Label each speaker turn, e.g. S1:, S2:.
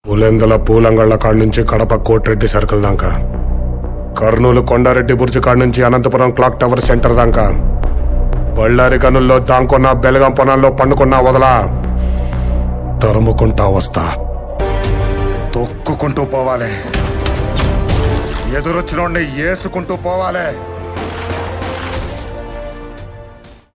S1: పులెందల పూలంగళ్ల కాడి నుంచి కడప కోటిరెడ్డి సర్కిల్ దాకా, కర్నూలు కొండారెడ్డి బుర్జు కాడి నుంచి అనంతపురం క్లాక్ టవర్ సెంటర్ దాకా, బళ్ళారి గనుల్లో దాంకున్న బెలగం పొనాల్లో పండుకున్నా వదలా, తరుముకుంటా వస్తా. తొక్కుకుంటూ పోవాలి, ఎదురొచ్చినోడిని ఏసుకుంటూ పోవాలి.